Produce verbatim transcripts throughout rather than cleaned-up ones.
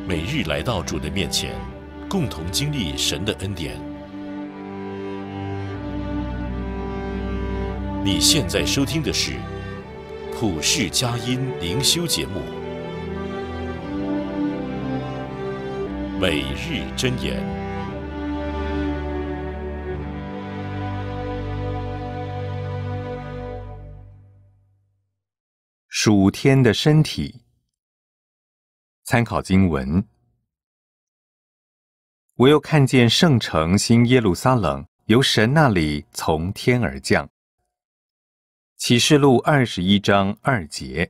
每日来到主的面前，共同经历神的恩典。你现在收听的是普世佳音灵修节目，每日箴言。 属天的身体。参考经文：我又看见圣城新耶路撒冷由神那里从天而降。启示录二十一章二节。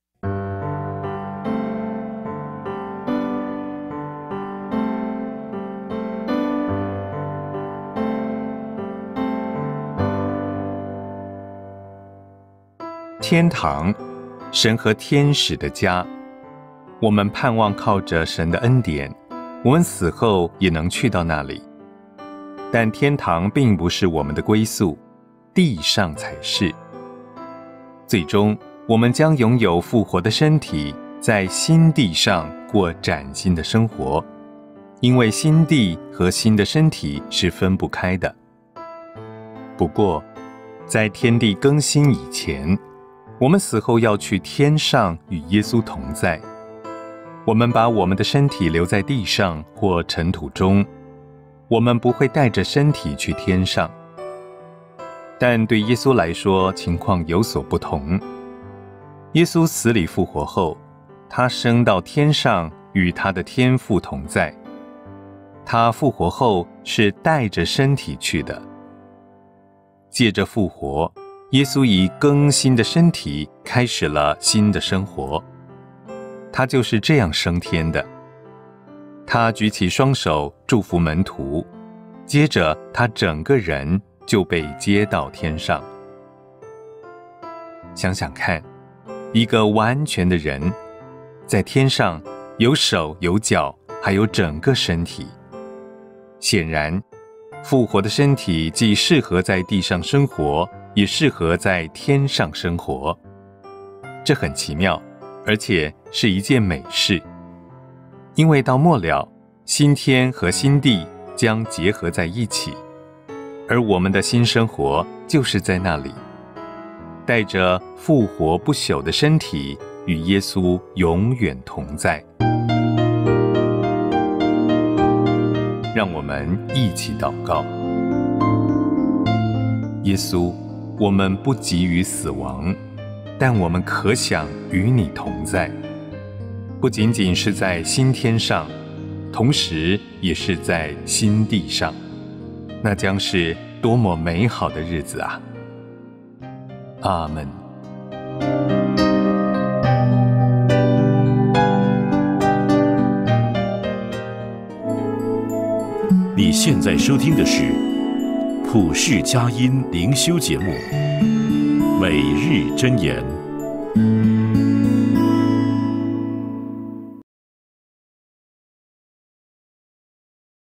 天堂，神和天使的家。我们盼望靠着神的恩典，我们死后也能去到那里。但天堂并不是我们的归宿，地上才是。最终，我们将拥有复活的身体，在新地上过崭新的生活，因为新地和新的身体是分不开的。不过，在天地更新以前，我们死后要去天上与耶稣同在。我们把我们的身体留在地上或尘土中，我们不会带着身体去天上。但对耶稣来说，情况有所不同。耶稣死里复活后，他升到天上，与他的天父同在。他复活后是带着身体去的。借着复活，耶稣以更新的身体开始了新的生活。他就是这样升天的。他举起双手祝福门徒，接着他整个人就被接到天上。想想看，一个完全的人，在天上有手有脚，还有整个身体。显然，复活的身体既适合在地上生活，也适合在天上生活。这很奇妙，而且是一件美事，因为到末了，新天和新地将结合在一起，而我们的新生活就是在那里，带着复活不朽的身体，与耶稣永远同在。让我们一起祷告。耶稣，我们不急于死亡，但我们可想与你同在，不仅仅是在新天上，同时也是在新地上，那将是多么美好的日子啊！阿们。 你现在收听的是普世佳音灵修节目，每日箴言。